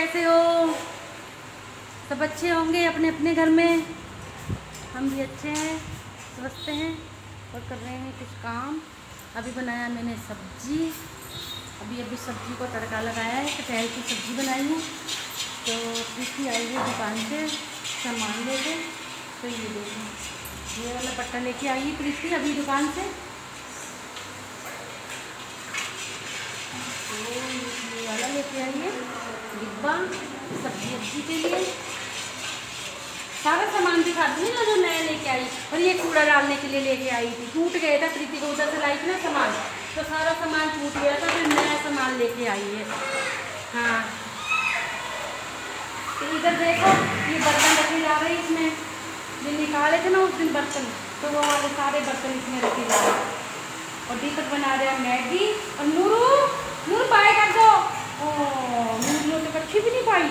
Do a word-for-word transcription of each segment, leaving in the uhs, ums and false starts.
कैसे हो? सब अच्छे होंगे अपने अपने घर में। हम भी अच्छे हैं, स्वस्थ हैं और कर रहे हैं कुछ काम। अभी बनाया मैंने सब्जी, अभी अभी सब्जी को तड़का लगाया है। कटहल की सब्जी बनाई है। तो प्रीति आई है दुकान से सामान लेके। तो ये देखो, ये वाला पट्टा लेके आई है प्रीति अभी दुकान से। तो ये वाला लेके आई है डिब्बा सब्जी सब्जी के लिए। सारा सामान दिखा दी ना जो नया लेके आई। और ये कूड़ा डालने के लिए लेके आई थी, टूट गया था। प्रीति को उधर से लाई थी ना सामान, तो सारा सामान टूट गया था, फिर नया सामान लेके आई है। हाँ, तो इधर देखो ये बर्तन रखे जा रहे हैं इसमें, जो निकाले थे ना उस दिन बर्तन, तो वो वाले सारे बर्तन इसमें रखे जा रहे हैं। और दीपक बना रहे हैं मैगी। और नूरू नूरू पाए कर दो। ओह नूरू तो कच्ची भी नहीं पाई।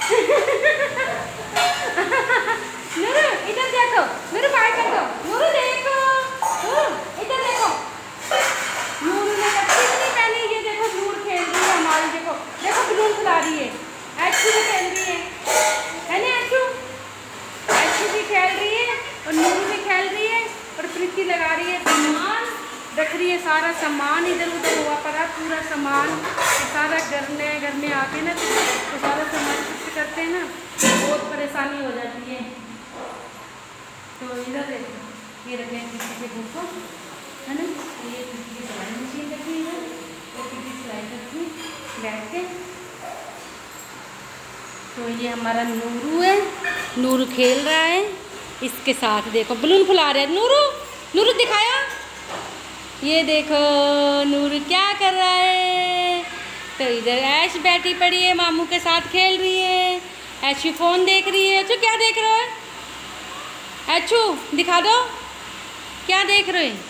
नूरू इधर देखो, नूरू पाए कर दो। नूरू देखो, इधर देखो, नूरू ने कच्ची भी नहीं पहनी। ये देखो नूर खेल रही है हमारी, देखो देखो बलून खिला रही है। ऐशू भी खेल रही है, है ना ऐशू? ऐशू भी खेल रही है और नूरू भी खेल रही है। और प्रीति लगा रही है सामान, रख रही है सारा सामान इधर उधर हुआ पड़ा पूरा सामान। तो सारा घर में घर में आके ना तो सारा सामान शिफ्ट करते हैं ना, बहुत परेशानी हो जाती है। तो इधर देखो ये रखे हैं किसी के बुक को, है ना? ये किसी की सिलाई मशीन रखी है और किसी सिलाई करती बैठ के। तो ये हमारा नूरू है, नूरू खेल रहा है इसके साथ। देखो बलून फुला रहा है नूरू। नूरू दिखाया, ये देखो नूरू क्या कर रहा है। तो इधर ऐश बैठी पड़ी है, मामू के साथ खेल रही है। ऐशू फोन देख रही है। ऐशू क्या देख रहे हो? ऐशू दिखा दो क्या देख रहे हैं।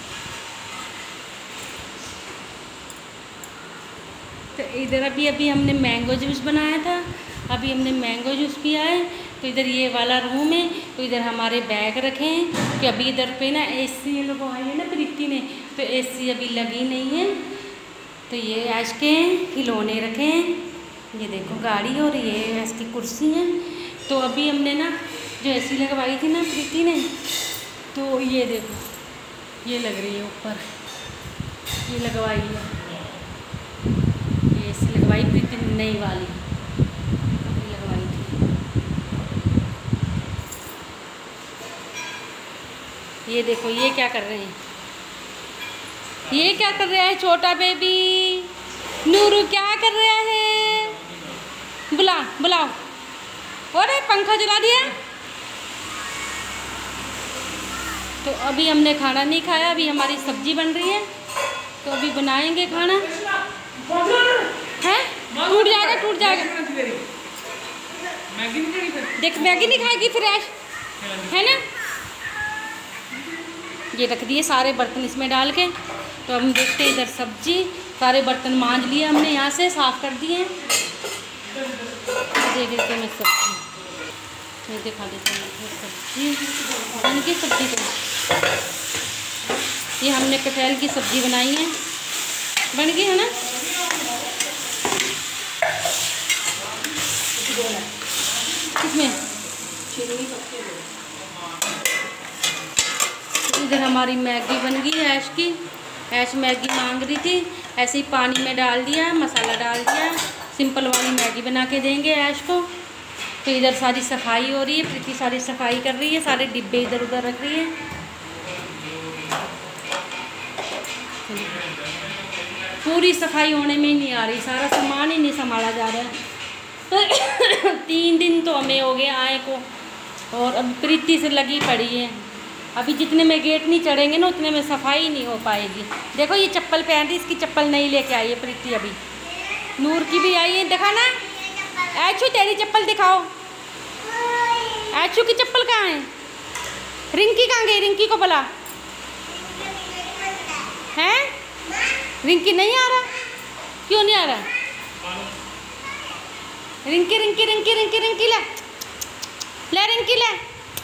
तो इधर अभी अभी हमने मैंगो जूस बनाया था, अभी हमने मैंगो जूस पिया है। तो इधर ये वाला रूम है, तो इधर हमारे बैग रखे हैं कि अभी इधर पे ना एसी लगवाई है ना प्रीति ने, तो एसी अभी लगी नहीं है। तो ये ऐश के खिलौने रखे हैं, ये देखो गाड़ी और ये ऐश की कुर्सी है। तो अभी हमने ना जो एसी लगवाई थी ना प्रीति ने, तो ये देखो ये लग रही है ऊपर, ये लगवाई है, ये एसी लगवाई प्रीति ने नई वाली लगवाई थी। ये देखो ये क्या कर रहे हैं, ये क्या कर रहा है छोटा बेबी नूरू, क्या कर रहा है? बुला बुलाओ। अरे पंखा जला दिया। तो अभी हमने खाना नहीं खाया, अभी हमारी सब्जी बन रही है, तो अभी बनाएंगे खाना। है टूट जाएगा टूट जाएगा। देख मैगी नहीं खाएगी फिर ऐश, है ना? ये रख दिए सारे बर्तन इसमें डाल के। तो हम देखते हैं इधर सब्जी, सारे बर्तन मांज लिए हमने यहाँ से, साफ़ कर दिए। देख देते हैं मैं सब्जी, मैं दिखा देती हूँ सब्जी बन की सब्जी को। ये हमने कटहल की सब्जी बनाई है, बन गई है ना? किसमें? इधर हमारी मैगी बन गई है ऐश की। ऐश मैगी मांग रही थी, ऐसे ही पानी में डाल दिया, मसाला डाल दिया, सिंपल वाली मैगी बना के देंगे ऐश को। तो इधर सारी सफाई हो रही है, प्रीति सारी सफाई कर रही है, सारे डिब्बे इधर उधर रख रही है। पूरी सफाई होने में ही नहीं आ रही, सारा सामान ही नहीं संभाला जा रहा है। तीन दिन तो हमें हो गए आए को, और अब प्रीति से लगी पड़ी है। अभी जितने में गेट नहीं चढ़ेंगे ना उतने में सफाई नहीं हो पाएगी। देखो ये चप्पल पहन रही, इसकी चप्पल नहीं लेके आई है प्रीति अभी। नूर की भी आई है, दिखा ना ऐशू तेरी चप्पल दिखाओ। ऐशू की चप्पल कहाँ है? रिंकी कहाँ गई? रिंकी को बुला। हैं रिंकी नहीं आ रहा? क्यों नहीं आ रहा? रिंकी रिंकी रिंकी रिंकी रिंकी ले ले रिंकी ले।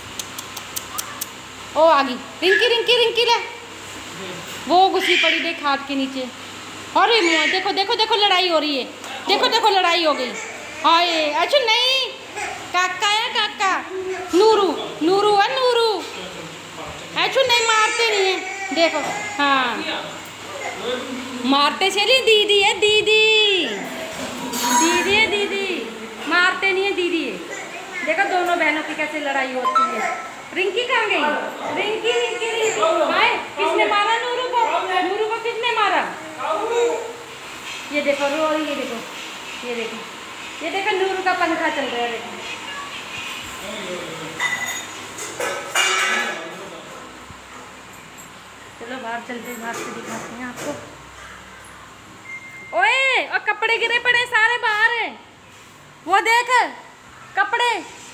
ओ आ गई रिंकी रिंकी रिंकी ले। वो घुसी पड़ी देख हाथ के नीचे। अरे मुँह देखो देखो देखो लड़ाई हो रही है, देखो देखो लड़ाई हो गई। आए अच्छा नहीं, काका है काका, नूरू नूरू है नूरू। अच्छा नहीं मारते नहीं है, देखो हाँ मारते चली, दीदी है दीदी, दीदी है दीदी, मारते नहीं है दीदी है। देखो दोनों बहनों की कैसे लड़ाई होती है। रिंकी कहाँ गई? रिंकी रिंकी रिंकी हाय, किसने मारा नूरू को? नूरू को किसने मारा? ये देखो रो, ये देखो ये देखो ये देखो नूरू का पंखा चल रहा है। देखो चलो बाहर चलते, बाहर से दिखाते हैं आपको। ओए और कपड़े गिरे पड़े सारे बाहर है, वो देख कपड़े,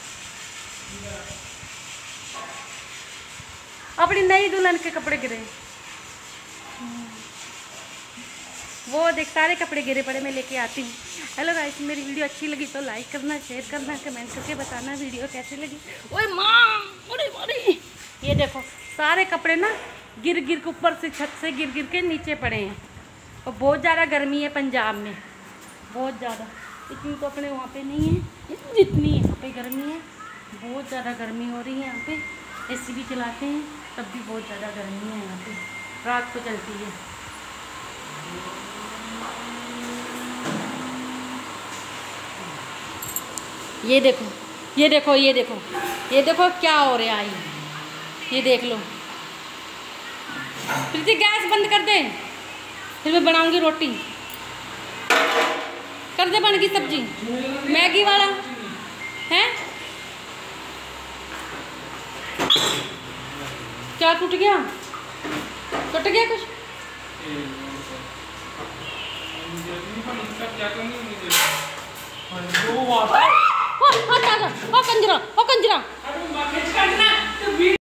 अपनी नई दुल्हन के कपड़े गिरे, वो देख सारे कपड़े गिरे पड़े, मैं लेके आती हूँ। हेलो गाइस, मेरी वीडियो अच्छी लगी तो लाइक करना, शेयर करना, कमेंट करके बताना वीडियो कैसी लगी। ओए माँ अरे अरे, ये देखो सारे कपड़े ना गिर गिर के ऊपर से, छत से गिर गिर के नीचे पड़े हैं। और बहुत ज़्यादा गर्मी है पंजाब में, बहुत ज़्यादा, इतनी तो अपने वहाँ पे नहीं है जितनी यहाँ पे गर्मी है। बहुत ज़्यादा गर्मी हो रही है यहाँ पे, एसी भी चलाते हैं तब भी बहुत ज़्यादा गर्मी है यहाँ पे, रात को चलती है। ये देखो ये देखो ये देखो ये देखो क्या हो रहा है, ये देख लो। प्रीति गैस बंद कर दे, फिर मैं बनाऊंगी रोटी। कर दे बन की सब्जी, मैगी वाला है क्या? टूट गया टूट गया कुछ? ओ कंजरा ओ कंजरा